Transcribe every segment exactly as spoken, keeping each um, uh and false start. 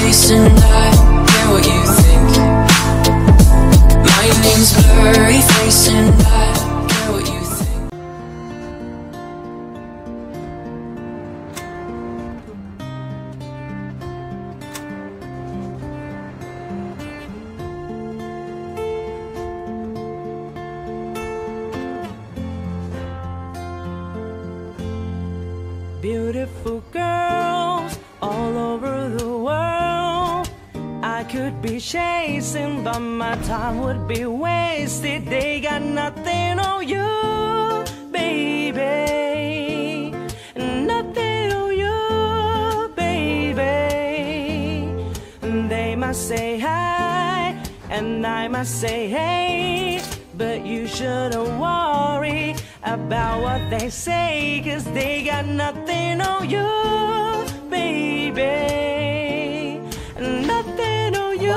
face and I care what you think. My name's blurry face and I care what you think. Beautiful girls all over the world I could be chasing, but my time would be wasted. They got nothing on you, baby. Nothing on you, baby. They must say hi, and I must say hey, but you shouldn't worry about what they say, 'cause they got nothing on you, baby. Nothing on you,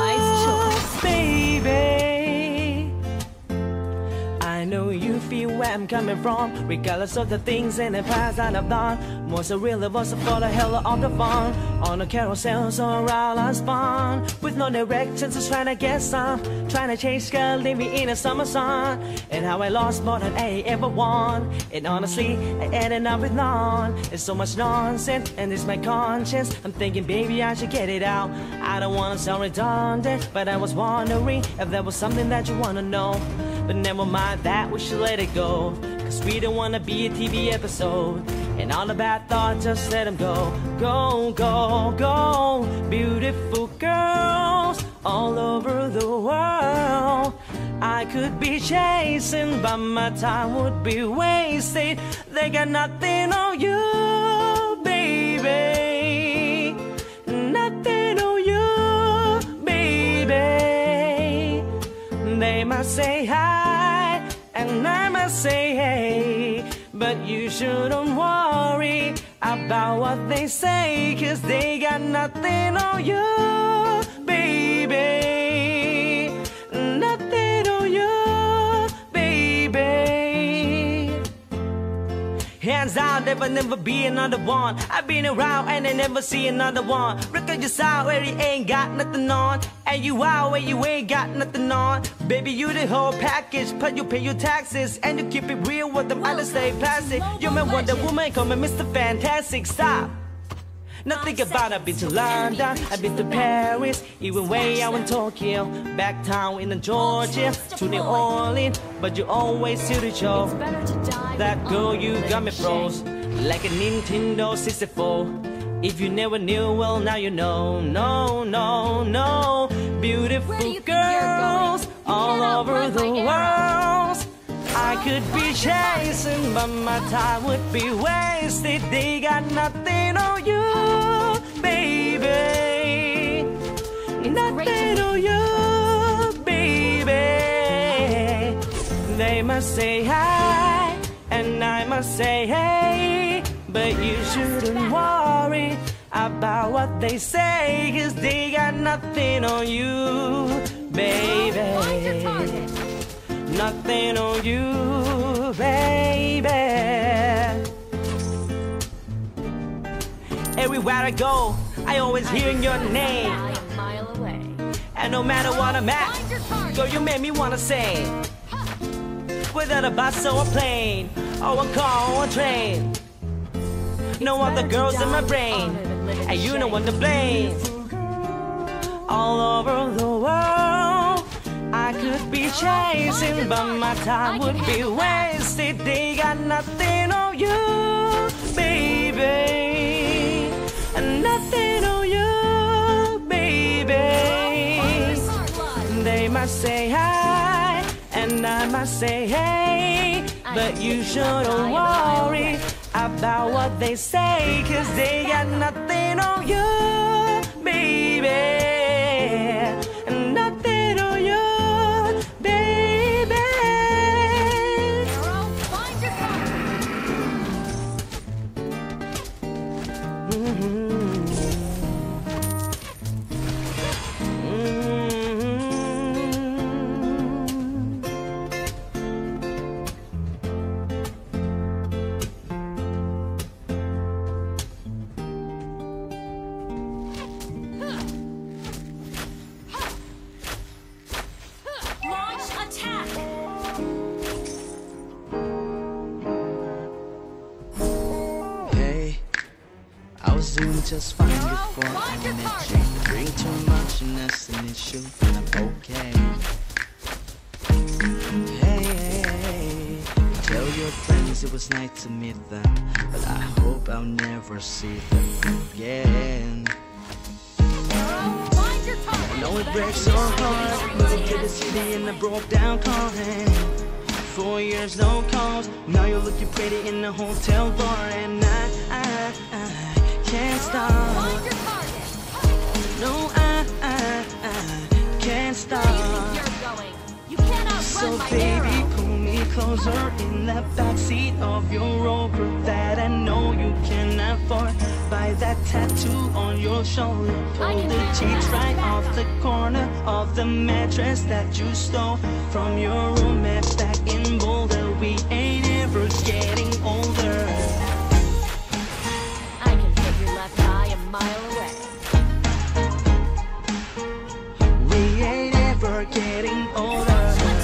baby. I know you feel where I'm coming from, regardless of the things in the past that I've done. Was it real, it was for the hell of the fun. On a carousel, so around I spun, with no direction, just trying to get some. Trying to chase girl, leave me in the summer sun. And how I lost more than I ever won. And honestly, I ended up with none. It's so much nonsense, and it's my conscience. I'm thinking, baby, I should get it out. I don't wanna sound redundant, but I was wondering if there was something that you wanna know. But never mind that, we should let it go, 'cause we don't wanna be a T V episode. And all the bad thoughts, just let them go. Go, go, go. Beautiful girls all over the world I could be chasing, but my time would be wasted. They got nothing on you, baby. Nothing on you, baby. They must say hi, and I must say hey, but you shouldn't worry about what they say, 'cause they got nothing on you, baby. Nothing on you, baby. Hands down, there will never be another one. I've been around and I never see another one. Look at your side where you ain't got nothing on, and you out where you ain't got nothing on. Baby, you the whole package, but you pay your taxes, and you keep it real with them others stay passive. You're my Wonder Woman, call me Mister Fantastic. Stop. Now think about it, I've been to London, I've been to Paris, even way out in Tokyo, back town in Georgia, to New Orleans, but you always see the show. That girl, you got me froze, like a Nintendo sixty-four. If you never knew, well now you know. No, no, no. Beautiful girls all over the world I could be chasing, but my time would be wasted. They got nothing on you, baby. Nothing on you, baby. They must say hi, and I must say hey, but you shouldn't worry about what they say, 'cause they got nothing on you, baby. Nothing on you, baby. Everywhere I go, I always hear your name, and no matter what I'm at, girl, you make me wanna sing. Without a bus or a plane, or a car or a train, no other girls in my brain, and you know what to blame. All over the world I could be chasing, but my time would be wasted. They got nothing on you, baby. Nothing on you, baby. They must say hi, and I must say hey, but you shouldn't worry about what they say, 'cause they got nothing on you, baby. Nothing on you, baby. Mm-hmm. feeling just fine before I met you. Drink too much and that's an issue, but I'm okay. Hey, hey, hey, tell your friends it was nice to meet them, but I hope I'll never see them again. I know it breaks your heart, moving to the city in a broke down car. Four years, no calls, now you're looking pretty in the hotel bar. And I, I, I can't stop. No, I, I, I can't stop. So baby, pull me closer in the backseat of your Rover that I know you can afford. Buy that tattoo on your shoulder, pull the sheets right off the corner of the mattress that you stole from your roommate back in Boulder. We ain't ever getting older. I can hit your left eye a mile away. We ain't ever getting older.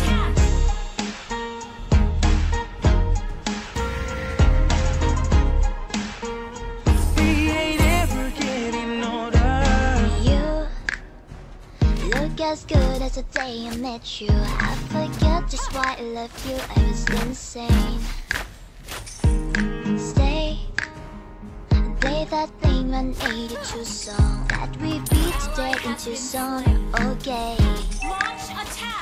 As good as the day I met you. I forget just why I left you. I was insane. Stay and play that thing one eighty-two song that we beat today in Tucson. Okay. Launch attack.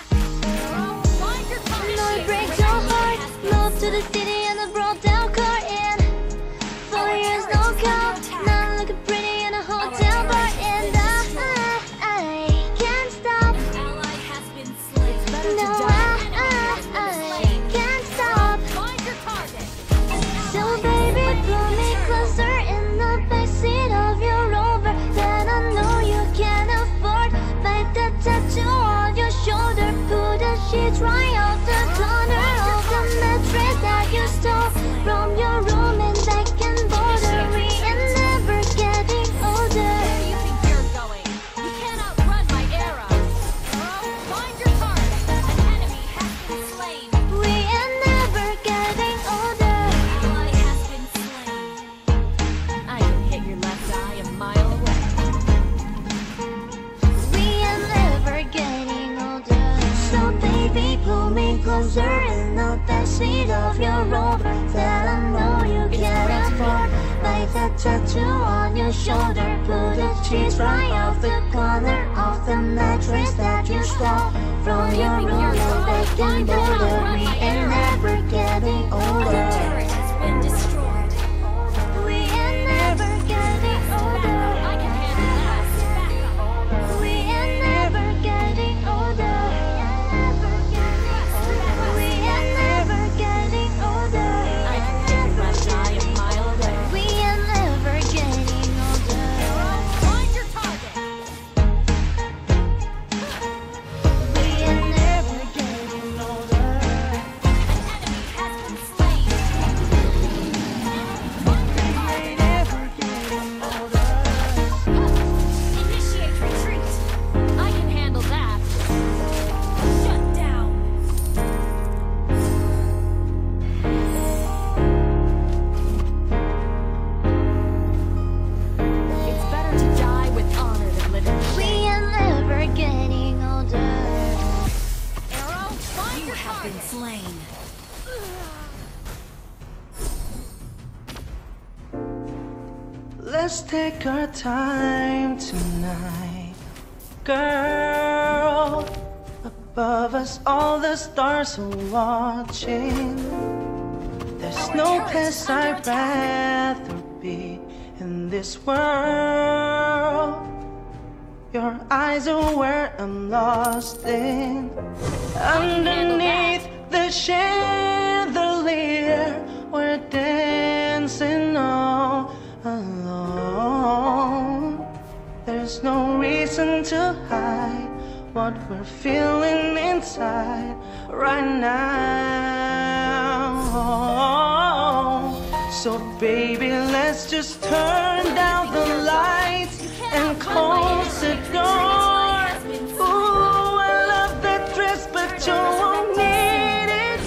No, it breaks your heart. Moved to the city and I brought down car in. Four years, no count. Now looking pretty in a hotel bar. And I No, I, I, I can't stop. So baby, pull me closer in the backseat of your Rover that I know you can afford. Bite the tattoo on your shoulder, pull the sheets right off the corner of the mattress that you stole from your room and back in Boulder. We ain't never getting older. Where do you think you're going? You can't outrun my arrow. Find your target. We ain't never getting older. Ally has been slain. I can hit your left eye a mile away. We ain't never getting older. So baby, pull me closer in the backseat of your Rover that I know you can afford. Like that tattoo on your shoulder, pull the sheets right off the corner of the mattress that you stole from your room and back in Boulder. We ain't never getting older. Turret has been destroyed. We ain't never getting older. I can handle that. We ain't never getting older. We ain't never getting older. I can hit your left eye a mile away. We ain't never getting older. Find your target. We ain't never getting older. An enemy has been slain. Ain't ever getting older. Initiate retreat. I can handle that. Shut down. It's better to die with honor than live in We shame. ain't never getting older. Arrow, find your target. Been slain. Let's take our time tonight, girl. Above us, all the stars are watching. There's no place I'd rather be in this world. Your eyes are where I'm lost in. Underneath the chandelier, we're dancing all alone. There's no reason to hide what we're feeling inside right now. So baby, let's just turn down the lights and close the door. Ooh, I love that dress, but you won't need it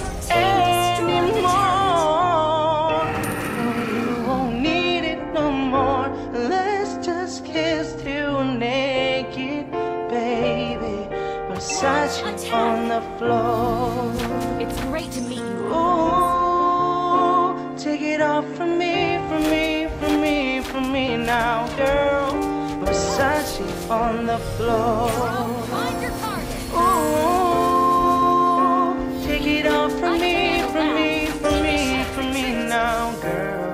anymore. No, you won't need it no more. Let's on the floor. It's great to meet you. Ooh, take it off from me, from me, from me, from me now, girl. Versace on the floor. Find your target. Ooh, take it off from me, from me, from me, from me now, girl.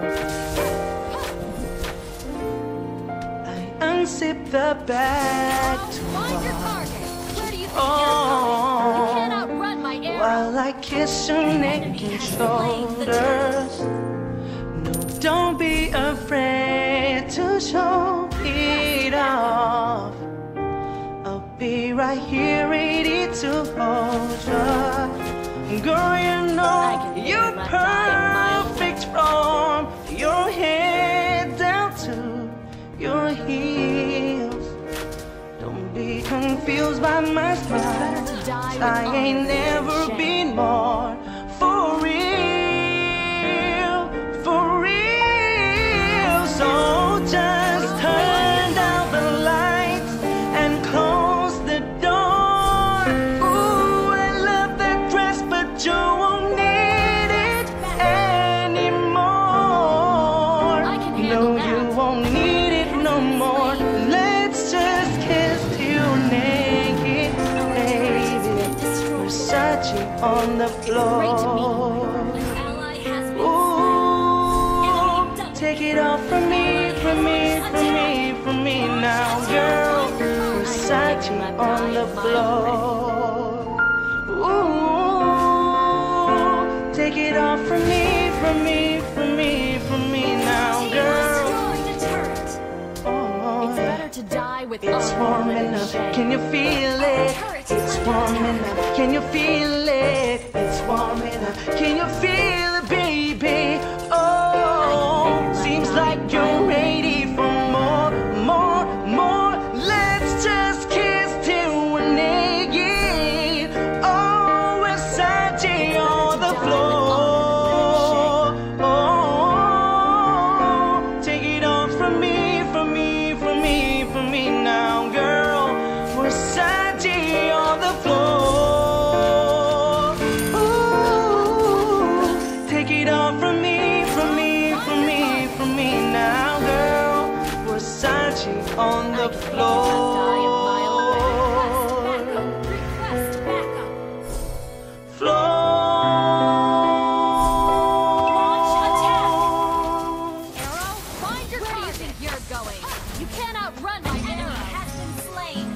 I unzip the bag to Find your target. Where do you think Oh. you're going? You can't outrun my arrow. while I kiss your neck and shoulders. No, don't be afraid to show it off. I'll be right here ready to hold ya. Girl, you know you're perfect from your head down to your heels. Don't be confused by my smile. I ain't never been more for real, for real. So just turn down the lights and close the door. Ooh, I love that dress, but you won't need it anymore. No, you won't need it no more. Let's just kiss till naked, baby. Versace on the floor. Ooh, take it off from me, from me, from me, from me now, girl. Versace on the floor. Ooh, take it off from me, from me, from me, from me now, girl. Oh, It's better to die with it's honor warm than enough, shame. can you feel it? It's warm enough, can you feel it? It's warm enough, can you feel it, baby? Oh, seems like you're ready for more, more, more. Let's just kiss till we're naked. Oh, Versace on the floor. Oh, take it off from me, from me, from me, from me now, girl. Versace on the floor. Ooh, take it off from me, from me, from me, from me now, girl. Versace on the floor. Request backup. Floor. Arrow, find your target. Where do you think you're going? You can't outrun my arrow. Has been slain.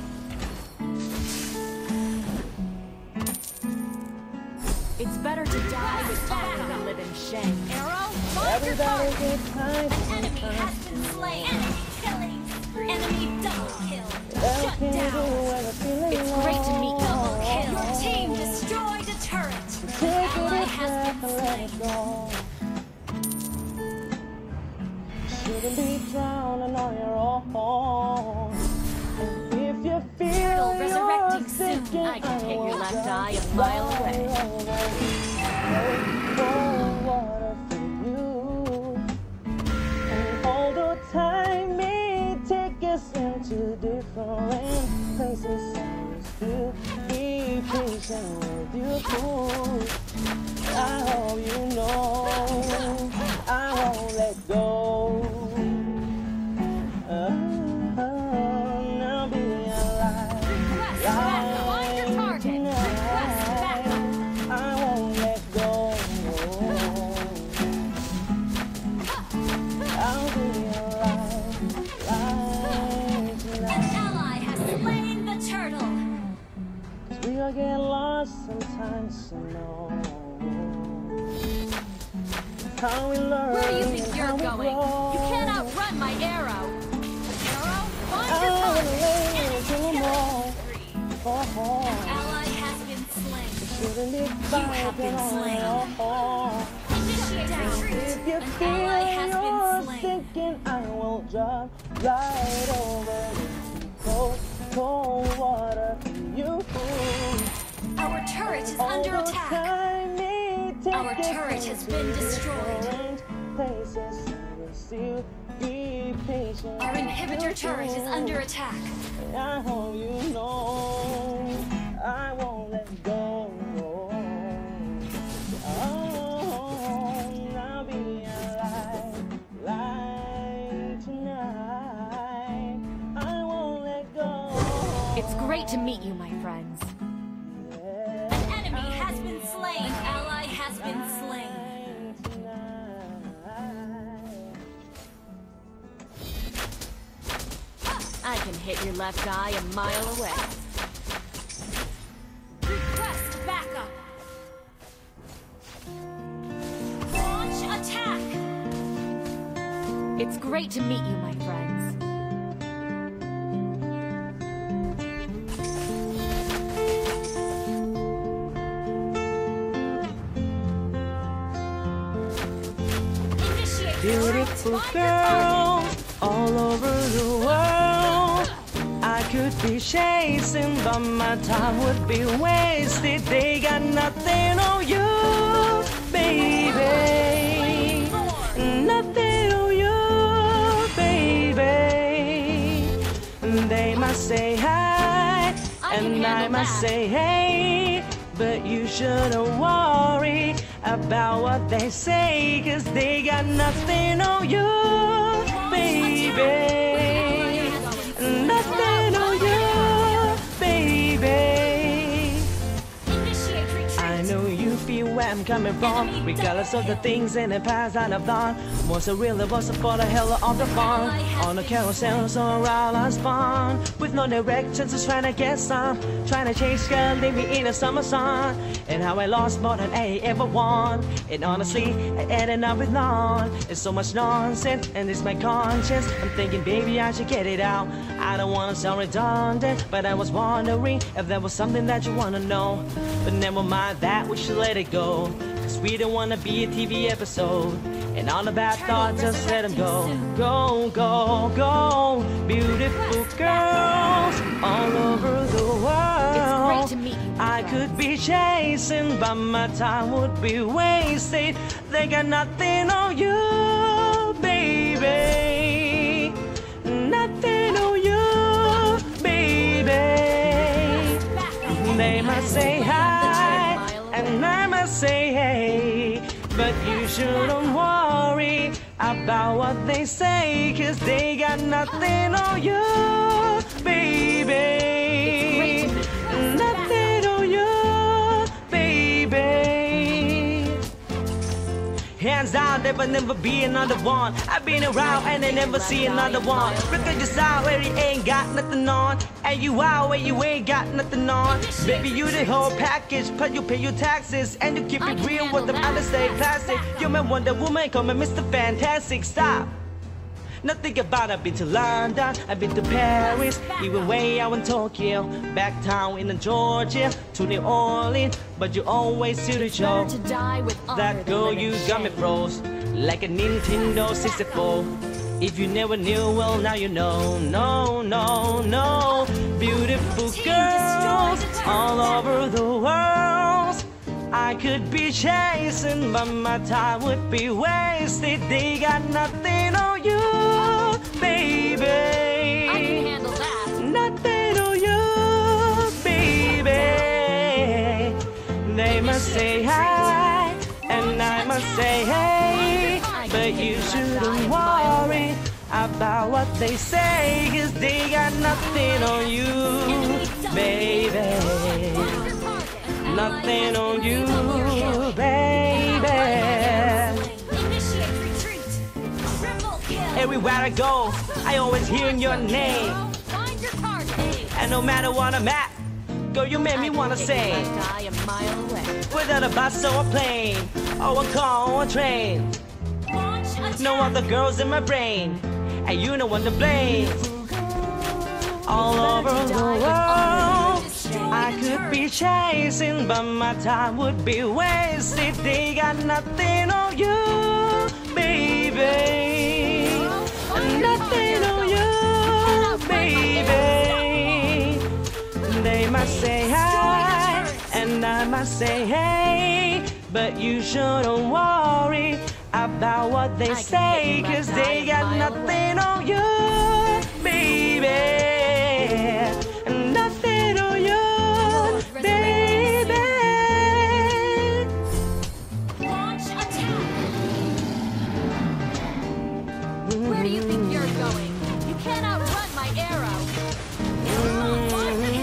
It's better to die with honor than live in shame. Arrow, find your target. An enemy has been slain. Enemy killing. Enemy double kill. Shut down. It's great to meet you. Double kill. Your team destroyed a turret. An ally has been slain. Shouldn't be drowning on your own. And if you feel Turtle you're resurrecting soon. sinking, I can hit your left eye a mile away. Water for you. And although time may take us into different places, I will still be patient with you. I hope you know I won't let go. Uh, I'll be alive. Request backup. Find your target. Request backup. I won't let go. I'll be alive, alive An tonight. ally has slain the turtle. 'Cause we all get lost sometimes, you know. How we learn. Where do you think and you're how we going? grow. You can't outrun my arrow. Arrow, find your I'll target. live Enemy to killing more. spree. Oh, oh. Ally has been slain. Shouldn't be have fighting been on slain. your own. Initiate retreat. If you An feel ally has been you're slain. sinking, I will jump right over into cold, cold water for you. Our turret is under Although attack. time may take Our us turret has into been destroyed. different places, I will still be patient. Our inhibitor turret is under attack. I hope you know I won't It's great to meet you, my friends. An enemy has been slain. An ally has been slain. I can hit your left eye a mile away. Request backup. Launch attack. It's great to meet you, my friends. Beautiful girls all over the world. I could be chasing, but my time would be wasted. They got nothing on you, baby. Nothing on you, baby. They must say hi, and I must say hey. But you shouldn't worry about what they say, 'cause they got nothing on you, baby. Nothing on you, baby. I know you feel where I'm coming from, regardless of the things in the past that I've done. Was it real, was it for the hell of the fun? On the carousel, so around I spun, with no direction, just trying to get some. Trying to chase girl, leave me in the summer sun. And how I lost more than I ever won. And honestly, I ended up with none. It's so much nonsense, and it's my conscience. I'm thinking, baby, I should get it out. I don't wanna sound redundant, but I was wondering if there was something that you wanna know. But never mind that, we should let it go, 'cause we don't wanna be a T V episode. And all the bad thoughts, just let them go. Go, go, go. Beautiful girls all over the world. It's great to meet you. I could be chasing, but my time would be wasted. They got nothing on you, baby. Nothing on you, baby. They must say hi, and I must say hey. But you shouldn't worry about what they say, 'cause they got nothing on you, baby. Nothing on you, baby. Hands down, there will never be another one. I've been around and I never see another one. Look at your out where you ain't got nothing on, and you out where you ain't got nothing on. Baby, you the whole package, but you pay your taxes, and you keep it real with them others say plastic. You're my Wonder Woman, call me Mister Fantastic. Stop. Nothing about I've been to London, I've been to Paris, even way out in Tokyo, back town in Georgia, to New Orleans, but you always do the show. To die with honor That than girl live in you got me shame. froze, like a Nintendo sixty-four. If you never knew, well now you know. No, no, no. Beautiful girls all over the world. I could be chasing, but my time would be wasted. They got nothing on you, baby. I can handle that. Nothing on you, baby. They must say hi, and I must say hey. But you shouldn't worry about what they say, 'cause they got nothing on you, baby. Nothing on you, baby. Everywhere I go, I always hear your name. Find your card name. And no matter what I'm at, girl, you make me wanna sing. Die a mile away. Without a bus or a plane, or a car or a train. Launch attack. No other girls in my brain, and you know what to blame. All over the world, I could be chasing, but my time would be wasted. They got nothing on you, baby. Nothing on you, baby. They must say hi, and I must say hey. But you shouldn't worry about what they say, 'cause they got nothing on you, baby. Nothing on you, baby. Launch attack. Where do you think you're going? You cannot run my arrow. Arrow, find the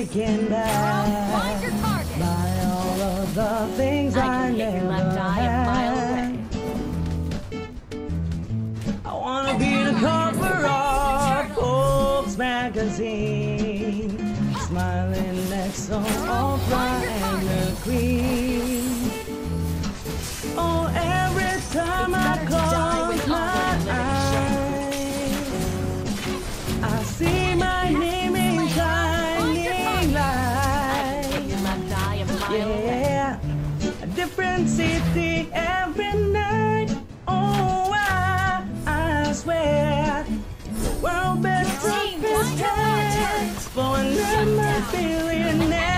freaking bad by all of the things I, I never had. I wanna be the cover of Forbes magazine, smiling next to Oprah and the Queen. Oh, every time I close my eyes, I see my name in shining lights. Yeah, a different city every night. Oh, I, I swear the world better prepare for another billionaire.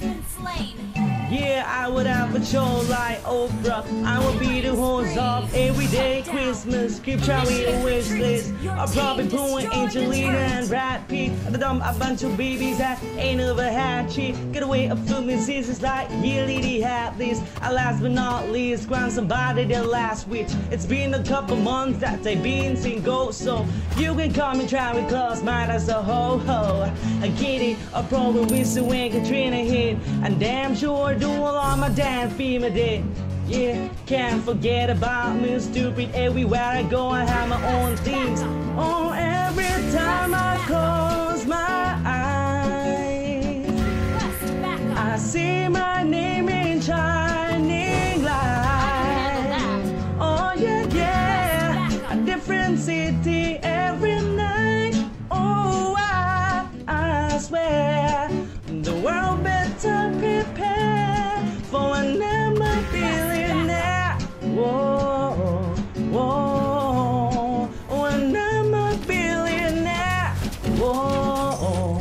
Yeah, I would have a show like Oprah. I would be the host of Everyday Christmas. Keep trying a wish list. I'll probably pull in Angelina and Brad Pitt. I dump a bunch of babies that ain't never had shit. Get away of filming seasons like yearly they have this. And last but not least, grant somebody their last wish. It's been a couple months that they've been single, so you can come and try me close mine as a ho-ho. I get it, a problem with the when Katrina hit. And damn sure do all my damn FEMA did. Yeah, can't forget about me, stupid. Everywhere I go I have my own things. Oh, every time I close my eyes, I see my name in shining lights. Oh yeah, yeah, a different city every night. Oh, I, I swear the world better prepare for an I'm billionaire. Whoa, whoa, when I'm a billionaire. Whoa,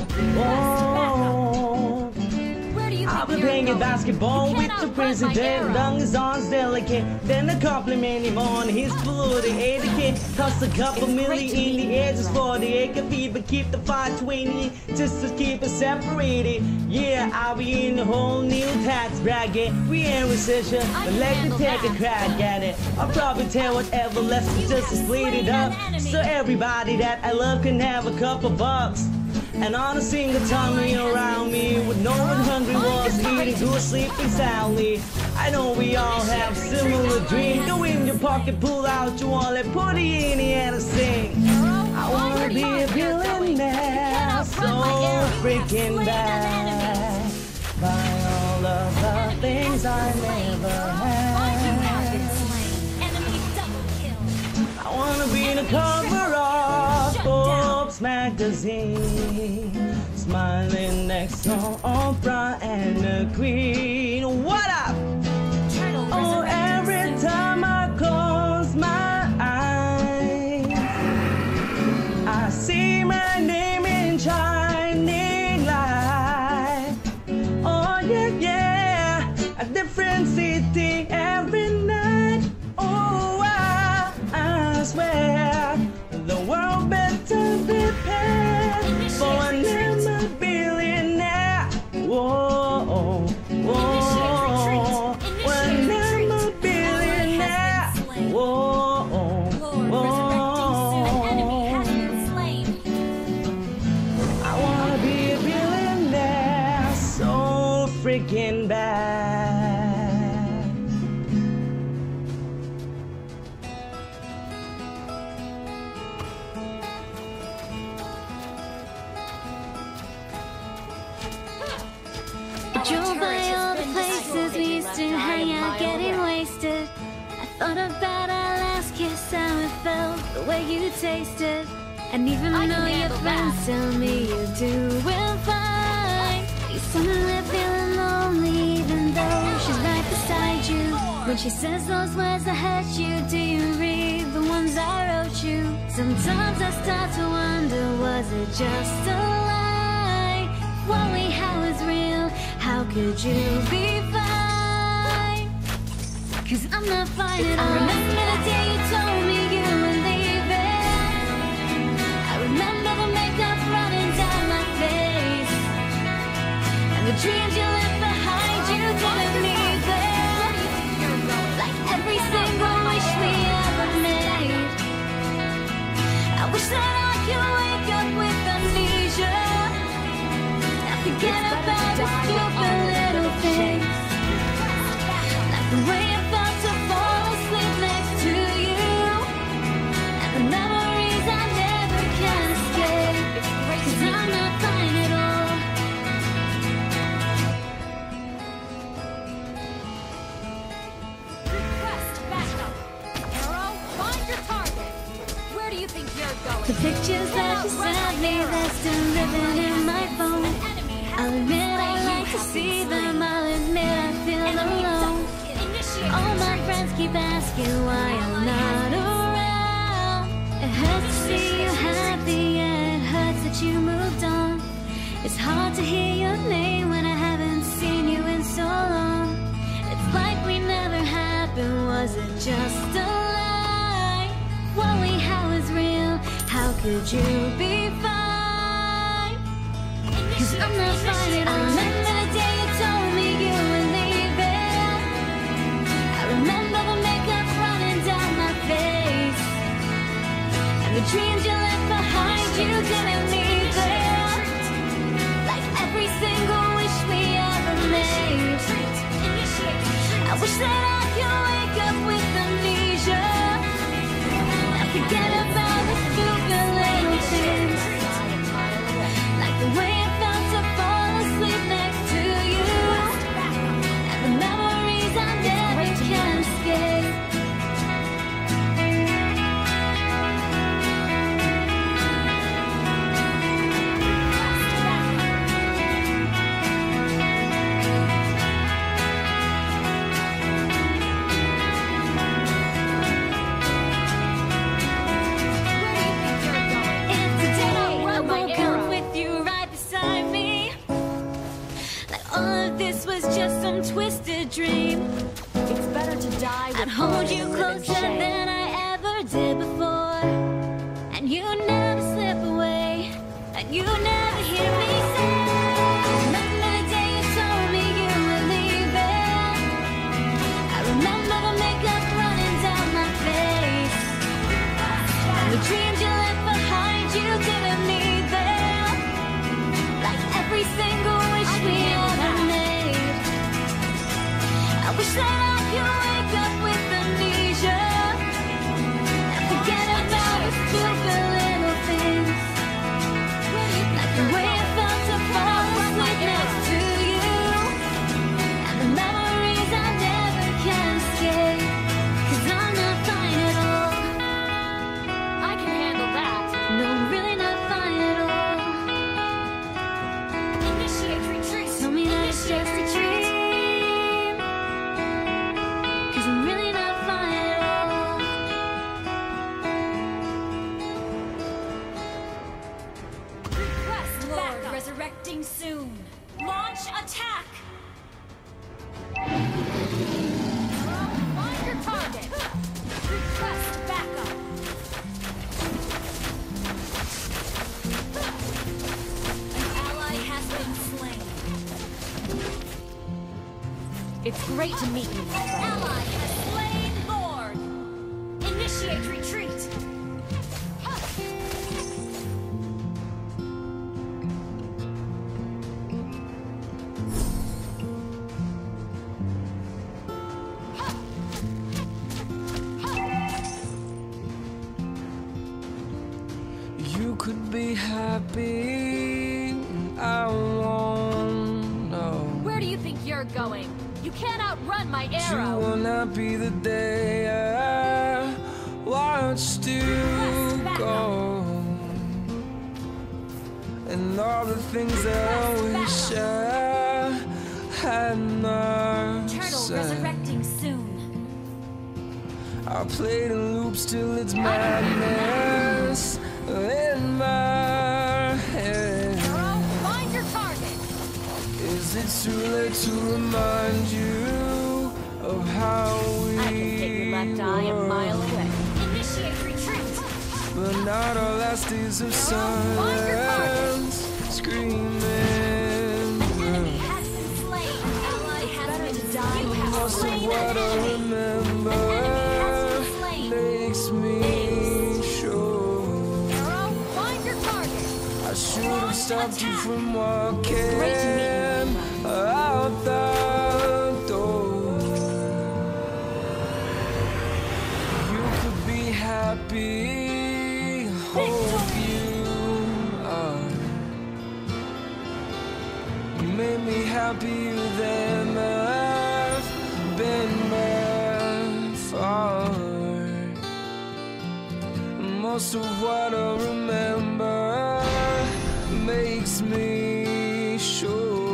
whoa. I've been playing basketball with the president. Long his arms delicate, then a compliment him on his polluted etiquette. Toss a couple million in the air just for the acre fever. Keep the five twenty just to keep it separated. Yeah, I'll be in a whole new tax bracket. We in recession, but let me take a crack at it. I'll probably tell whatever left just to split it up, so everybody that I love can have a couple bucks. And on a single tummy around me, with no one hungry was eating good, sleeping soundly. I know we all have similar dreams. Go in your pocket, pull out your wallet, put it in the air and sing. I wanna be a billionaire, so freaking bad by all of the things I never had. I wanna be the cover of Forbes magazine, smiling next to Oprah and the Queen. What up? Oh, every time I close my eyes, I see my name in shining light. Oh yeah, yeah, a different city every night. Oh, I, I swear the world better prepare for another billionaire. Whoa, whoa, when I'm a billionaire. Whoa, whoa. I wanna be a billionaire, so freaking bad. Drove by all the places we used to hang out, getting wasted. I thought about our last kiss, how it felt, the way you tasted. And even though your friends tell me you're doing fine, you suddenly feeling lonely, even though she's right beside you. When she says those words that hurt you, do you read the ones I wrote you? Sometimes I start to wonder, was it just a lie? What we had was real, how could you be fine? Cause I'm not fine at all. I remember the day you told me you were leaving. I remember the makeup running down my face, and the dreams you left behind, you didn't leave them. Like every single wish we ever made. I wish that I could wake up with amnesia. I think forget about the stupid little things, like the way it felt to fall asleep next to you, and the memories I never can escape, 'cause I'm not fine at all. Request backup. Arrow, find your target. Where do you think you're going? The pictures that you sent me, they're still living in my phone. I'll admit I like to see them, I'll admit I feel alone. All my friends keep asking why I'm not around. It hurts to see you happy, yeah, it hurts that you moved on. It's hard to hear your name when I haven't seen you in so long. It's like we never happened, was it just a lie? What we had was real, how could you be fine? 'Cause I'm not fine at all. I remember the day you told me you were leaving. I remember the makeup running down my face, and the dreams you left behind you didn't leave there, like every single wish we ever made. I wish that I could wake up with amnesia and forget about the stupid little things, like the way it felt to fall asleep next to you, and the memories I never can escape. If today I woke up with you right beside me, like all of this was just some twisted dream, It's better to die with I'd hold you than live in closer shame. than I ever did before, and you never slip away, and you never hear me say, remember the day you told me you were leaving. I remember the makeup running down my face, and the dreams you left behind you didn't leave there, like every single wish we ever made. I wish that I could wake up with amnesia and forget about the stupid little things, like the way it felt to fall asleep next to you, and the memories I never can escape, 'cause I'm not fine at all. I can handle that. No, I'm really not fine at all. Initiate retreat. Tell me that it's just a dream, 'cause I'm really not fine at all. Request Lord resurrecting soon. Launch attack. Arrow, find your target. Request backup. An ally has been slain. It's great to meet you, my An friend. ally has slain Lord. Initiate retreat. You could be happy, and I won't know. Where do you think you're going? You can't outrun my You arrow. will not be the day I watched you go, and all the things that I wish I had not Turtle said. resurrecting soon. I played in loops till it's madness in my head. Arrow, find your target. Is it too late to remind you of how we I can hit your left eye a were? mile away. Initiate retreat. But not our last days of silence, screaming. Enemy has been slain. Ally has been die You with have Most of slain an what I enemy. remember makes me sure Arrow, find your target. I should have stopped you from walking Great to meet you. out the door. You could be happy, hope you are. You made me happier than I've been before. Most of what I remember makes me sure